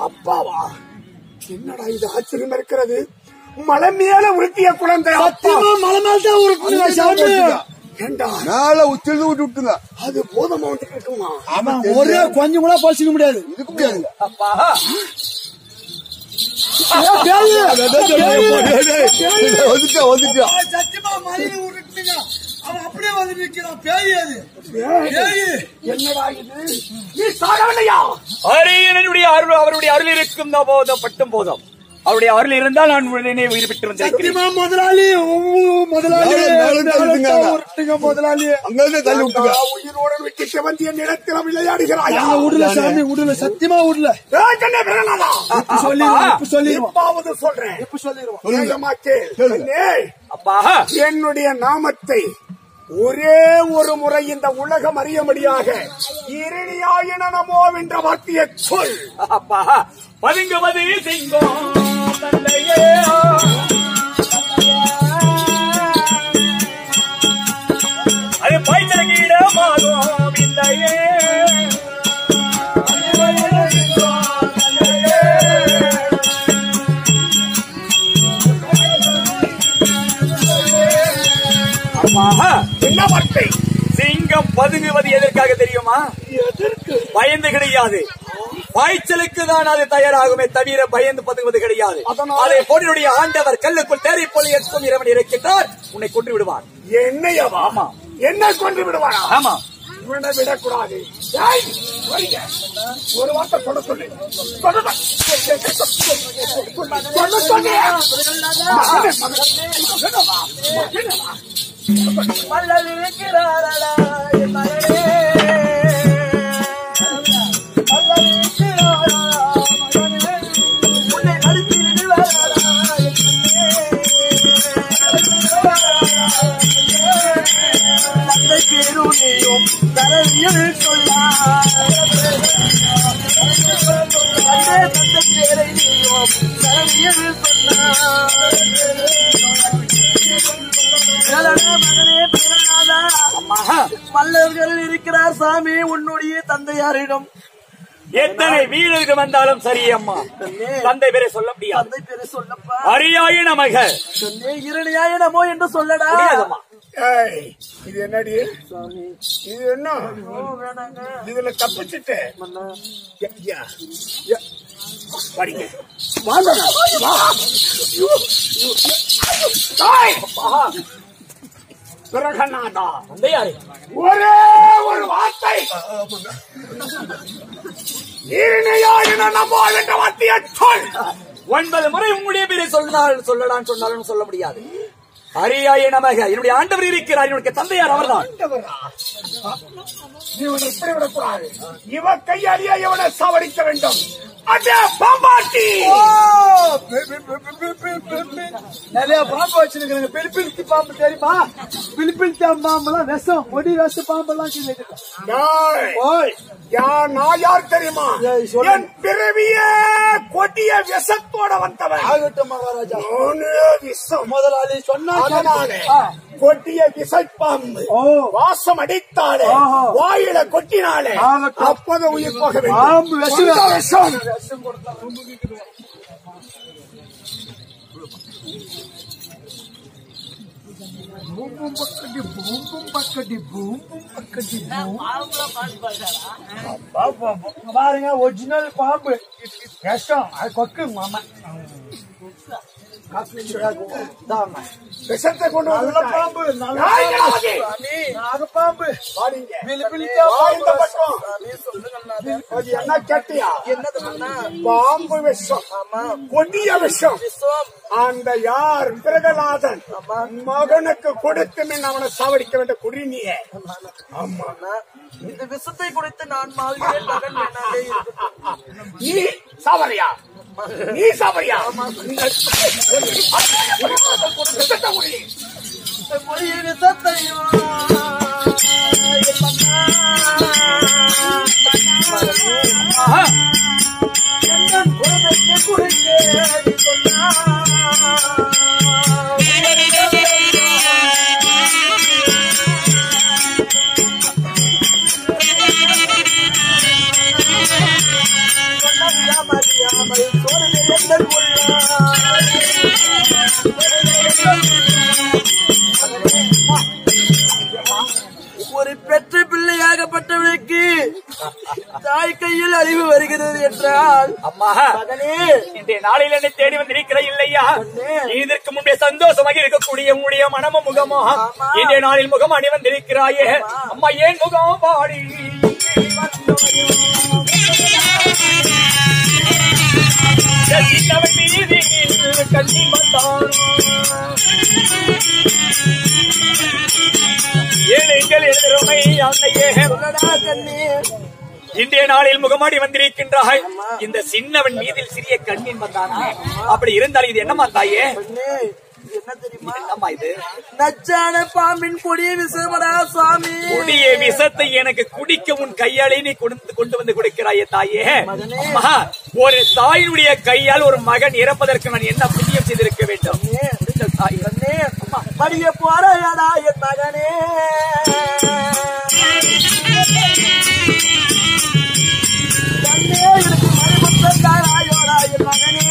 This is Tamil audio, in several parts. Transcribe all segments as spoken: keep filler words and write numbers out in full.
அப்பாவா? என்னடா இது ஆச்சரியம் இருக்கிறது. மலை மேல உருட்டிய குழந்தை. சத்தியமா மலை மேல்தான் உருட்டுங்க சாமி. ஏண்டா மேல உச்சிருந்து விட்டு விட்டுங்க. அது போதமா வந்துட்டு இருக்குமா? ஆமா, ஒரே கொஞ்சம் கூட பசிக்க முடியாது. இருக்க முடியாது. அப்பா வந்துட்டா வந்துட்டா சத்தியமா மலையில உருட்டுங்க. அவன் அப்படியே வந்து நிக்கிறான். பேய் அது. என்னடா இது? நீ சாகவில்லையா? அரியனுடைய அருள் அவருடைய அருள் இருக்கும் போதும் பட்டும் போதும் அவருடைய அருள் இருந்தால் நான் உடனே உயிர் பெற்று வந்திருக்கிறேன். சத்தியமா முதலாளி முதலாளி உருட்டுங்க முதலாளி. அங்கிருந்து தள்ளி விட்டுங்க. உயிரோடு விட்டு வந்து என் இடத்தில் விளையாடுகிறாய். உடல சாமி உடல சத்தியமா உடல. சொல்லிடுவோம் சொல்லிடுவோம் சொல்றேன். இப்ப சொல்லிடுவோம். அப்பா என்னுடைய நாமத்தை ஒரே ஒரு முறை இந்த உலகம் அறியும்படியாக இரணியாயின நமோ என்ற வார்த்தையை சொல். அப்பா பதுங்குவது சிங்கம் தந்தையே அது பைத்தலுக்கு இடமாகும் இல்லையே. என்ன வார்த்தை? சிங்கம் பதுங்குவது எதற்காக தெரியுமா? பயந்து கிடையாது, பாய்ச்சலுக்கு தான் அது தயாராகுமே தவிர பயந்து பதுங்குவது கிடையாது. அதை போட்டினுடைய ஆண்டவர் கல்லுக்குள் தேரை போல எட்டும் இறைவன் இருக்கின்றார். உன்னை கொன்று விடுவார். என்னையவா? ஆமா. என்ன கொன்று விடுவாரா? ஆமா. இவனை விடக்கூடாது. ஒரு வார்த்தை சொல்ல சொல்லு. பல்லவர்கள் இருக்கிறார் சாமி உன்னுடைய தந்தையாரிடம். எத்தனை வீரர்கள் வந்தாலும் சரி அம்மா, தந்தை பேரை சொல்ல முடியாது. தந்தை பேரை சொல்லப்பா. அரியாய நமக இரணியாய நமோ என்று சொல்லடா. இது என்னடி? இது என்ன? இதுல தப்பிச்சுட்டு படிங்க. பிரகநாதா ஒரே ஒரு வார்த்தை வார்த்தையை சொல். ஒன்பது முறை உங்களுடைய பேரை சொன்னால் சொல்லலாம் சொன்னாலும் சொல்ல முடியாது. அரியாய நமக என்னுடைய ஆண்டவர் இருக்கிறார். என்னுடைய தந்தையார் அவர்தான். இவனை இப்படி விடக்கூடாது. இவ கையாலேயே இவனை சாவடிக்க வேண்டும். அடே பாம்பாட்டி! நிறைய பாம்பு வச்சிருக்காங்க. பிலிப்பிலித்தி பாம்பு தெரியுமா? பிலிப்பிலித்தி பாம்பெல்லாம் விஷம், ஒடி விஷ பாம்பெல்லாம் நான் யார் தெரியுமா? என் பிறவியே கொடிய விஷத்தோட வந்தவன். ஆகட்டும் மகாராஜா. விஷம் முதலாளி சொன்னாலே கொடிய விசைப்பாம்பு வாசம் அடித்தாலே வாயில கொட்டினாலே அப்போது உயிர் போக வேண்டும். விஷம் பூம்பும் பக்கடி பூம்பும் பக்கடி பூம்பும் பக்கடி பாருங்க ஒரிஜினல் பாம்பு விஷம். அது கொக்கு மாமா விஷத்தை கொண்டு நல்ல பாம்பு நாகப்பாம்பு என்ன கேட்டியா? பாம்பு விஷம், கொடிய விஷம். அந்த யார் பிரகலாதன் மகனுக்கு கொடுத்து மின் அவனை சாவடிக்க வேண்டிய குடிநீயே. ஆமா, இந்த விஷத்தை குடித்து நான் மாறுகிறேன் மகன் என்னாலே. நீ சாவரியா? நீ சாவரியா? சொல்லாமல் சோழனை எங்கள் ஒரு பெற்ற பிள்ளையாகப்பட்டவனுக்கு தாய் கையில் அழிவு வருகிறது என்றால் அம்மா மகனே இன்றைய நாளில் என்னை தேடி வந்திருக்கிற இல்லையா இதற்கு முன்பே சந்தோஷமாக இருக்கக்கூடிய உடைய மனமும் முகமோ இன்றைய நாளில் முகம் அணி வந்திருக்கிறாயே அம்மா ஏன் முகம் பாடி கண்ணி வந்தான் ஏழைகள் எதிரமை அன்னையே இன்றைய நாளில் முகமாடி வந்திருக்கின்றாய் இந்த சின்னவன் மீதில் சிறிய கண்ணின் வந்தானா அப்படி இருந்தாலும் இது என்னமா தாயே என்ன தெரியுமா என்னம்மா இது நச்சான பாம்பின் கொடிய விஷமடா சுவாமி கொடிய விஷத்தை எனக்கு குடிக்க உன் கையாலே நீ கொண்டு கொண்டு வந்து கொடுக்கிறாயே தாயே அம்மா ஒரு தாயினுடைய கையால் ஒரு மகன் இறப்பதற்கு நான் என்ன புண்ணியம் செய்திருக்க வேண்டும் தாயே படிய போறாடா என் மகனே எனக்கு மறைமுத்தாராயோடா என் மகனே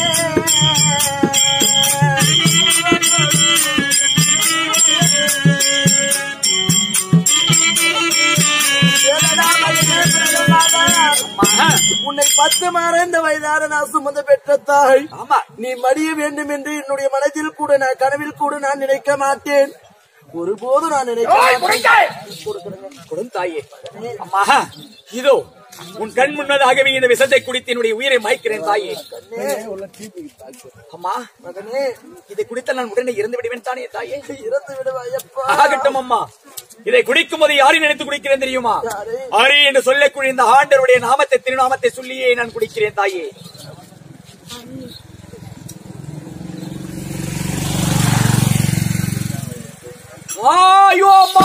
உன்னை பத்து மறைந்த வயதான நான் சுமந்து பெற்ற தாய் ஆமா நீ மடிய வேண்டும் என்று என்னுடைய மனதில் கூட நான் கனவில் கூட நான் நினைக்க மாட்டேன் ஒருபோது நான் நினைக்கிறேன் தாயே அம்மா இதோ உன் கண் முன்னதாகவே இந்த விஷத்தை குடித்து என்னுடைய உயிரை மாய்க்கிறேன் தாயே அம்மா மகனே இதை குடித்தால் நான் உடனே இறந்து விடுவேன் தானே தாயே இறந்து விடுவாயப்பா ஆகட்டும் அம்மா இதை குடிக்கும் போது யாரை நினைத்து குடிக்கிறேன் தெரியுமா ஹரி என்று சொல்லக்கூடிய இந்த ஆண்டருடைய நாமத்தை திருநாமத்தை சொல்லியே நான் குடிக்கிறேன் தாயே ஐயோ அம்மா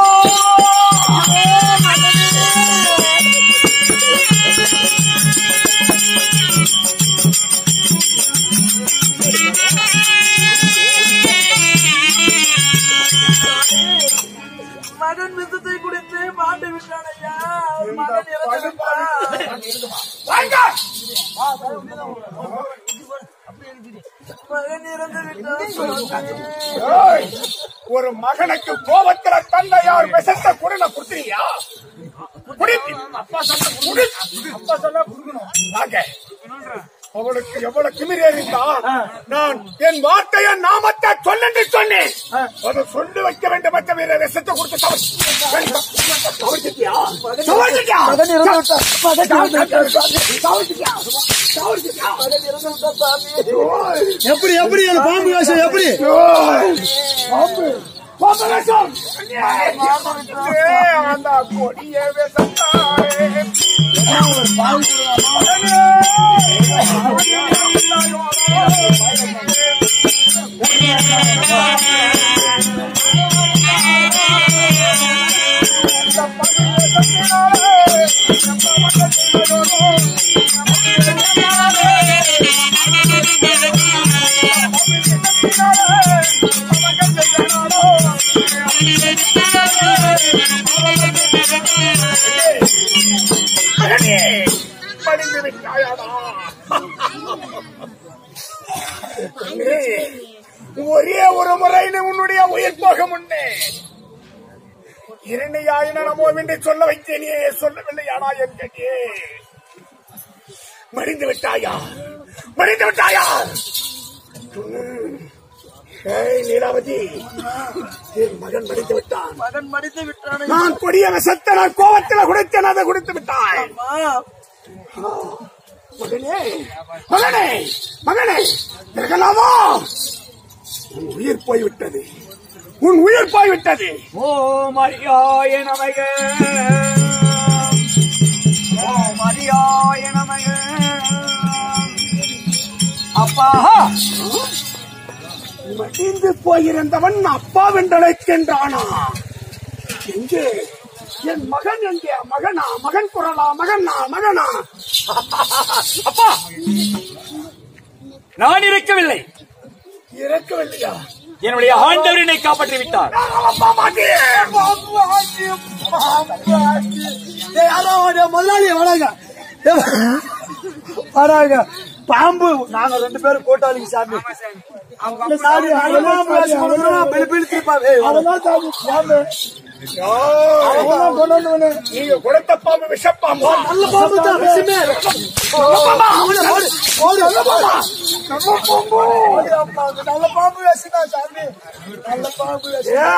மகன் விஷத்தை குடித்து மாண்டு விட்டான் ஐயா மகன் இறந்து மகன் இறந்து விட்டான் ஒரு மகனுக்கு கோபத்துல தந்தையார் விஷத்தை குடின குடுத்தியா அப்பா சொன்ன அப்பா சொன்னா குடுக்கணும் அவளுக்கு எவ்வளவு திமிரேறிந்தா நான் என் வார்த்தைய நாமத்தை சொல்லென்று சொன்னேன் அதை சொல்லி வைக்க வேண்டும் மற்ற வீர விஷத்தை கொடுத்து எப்படி எப்படி பாம்பு வேஷம் எப்படி அந்த கொடிய விஷத்தாரே படிந்து விட்டாயாடா ஒரே ஒரு முறை உன்னுடைய உயிர் போக முன்னே இரண்டையாயின நமோ என்று சொல்ல வைத்தேனே சொல்லவில்லையாடா என் கண்ணே மடிந்து விட்டாயா மடிந்து விட்டாயா நீலாவதி என் மகன் மடித்து விட்டான் மகன் மடித்து விட்டான் நான் கொடிய விஷத்தை நான் கோவத்தில் குடித்தேன் அதை குடித்து விட்டாய் மகனே மகனே மகனே இருக்கலாமா உன் உயிர் போய்விட்டது உன் உயிர் போய்விட்டது ஓ மரியாய நமக ஓ மரியாய நமக அப்பா மடிந்து போயிருந்தவன் அப்பா வென்றழைக்கின்றானா எங்கே என் மகன் எங்கே மகனா மகன் குரலா மகனா மகனா அப்பா நான் இருக்கவில்லை இறக்கவில்லையா என்னுடைய ஆண்டவர் என்னை காப்பாற்றி விட்டார் முதலாளி வராங்க வராங்க பாம்பு நாங்க ரெண்டு பேரும் கூட்டாளிங்க சாமி. சாமி அதெல்லாம் பேசி கொடுக்கணும் பெரிய பெரிய திருப்பாவே அதெல்லாம் சாமி சாமி நீங்க கொடுத்த பாம்பு விஷப்பாம்பு நல்ல பாம்பு தான் விஷமே நல்ல பாம்பு வேசினா சாமி நல்ல பாம்பு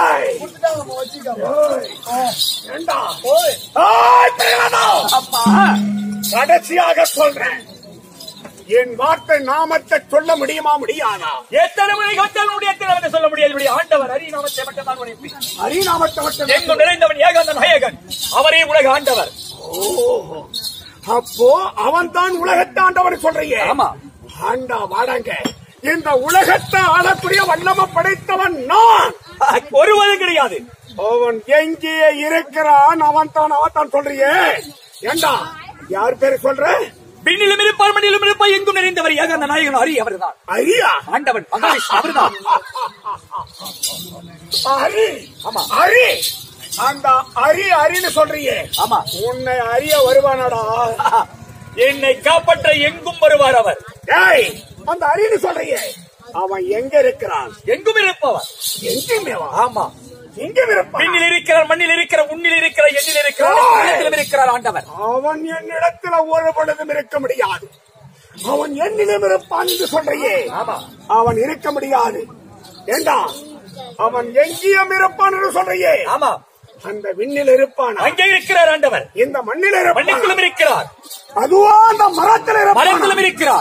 அப்பா கடைசியாக சொல்றேன், என் வார்த்தை நாமத்தை சொல்ல முடியுமா முடியாதா? எத்தனை முறை கட்டால் முடியாது சொல்ல முடியாது. ஆண்டவர் ஹரி நாமத்தை மட்டும்தான் உரைப்பி. ஹரி நாமத்தை மட்டும் எங்கும் நிறைந்தவன் ஏகாந்தன் நாயகன், அவரே உலக ஆண்டவர். அப்போ அவன் தான் உலகத்தை ஆண்டவர் சொல்றீங்க? ஆமா. ஆண்டா வாடாங்க, இந்த உலகத்தை ஆளக்கூடிய வல்லமை படைத்தவன் நான். ஒருவரும் கிடையாது. அவன் எங்கே இருக்கிறான்? அவன் தான் அவன் தான் சொல்றியே. ஏண்டா யார் பேரு சொல்ற? விண்ணிலும் இருப்பார் மண்ணிலும் இருப்பார் எங்கும் நிறைந்தவர் ஏகாந்த நாயகன் ஹரி அவர்தான். ஹரியா? ஆண்டவன் அவர்தான். ஹரி? ஆமா. ஹரி அந்த ஹரி ஹரின்னு சொல்றியே? ஆமா. உன்னை அறிய வருவானடா? என்னை காப்பாற்ற எங்கும் வருவார் அவர். ஏய், அந்த ஹரின்னு சொல்றியே, அவன் எங்க இருக்கிறான்? எங்கும் இருப்பவர். எங்குமே? ஆமா. எங்க இருப்பான்? விண்ணில் இருக்கிறார், மண்ணில் இருக்கிற, உன்னில் இருக்கிற, எண்ணில் இருக்கிறார், உள்ளத்திலும் இருக்கிறார் ஆண்டவர். அவன் என்னிடத்துல ஒரு பொழுதும் இருக்க முடியாது. அவன் என்னிடம் இருப்பான் என்று சொல்றியே? ஆமா. அவன் இருக்க முடியாது. ஏண்டா அவன் எங்கேயும் இருப்பான் என்று சொல்றியே? ஆமா. அந்த விண்ணில் இருப்பான். அங்கே இருக்கிறார் ஆண்டவர். இந்த மண்ணில் இருப்பான். மண்ணுக்குள்ளும் இருக்கிறார். அதுவா அந்த மரத்தில் இருப்பான். மரத்திலும் இருக்கிறார்.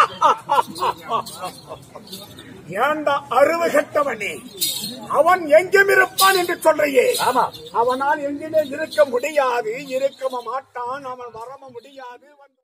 ஏண்டா அறிவு கெட்டவனே, அவன் எங்கும் இருப்பான் என்று சொல்றியே? ஆமா. அவனால் எங்குமே இருக்க முடியாது, இருக்க மாட்டான். அவன் வரம முடியாது.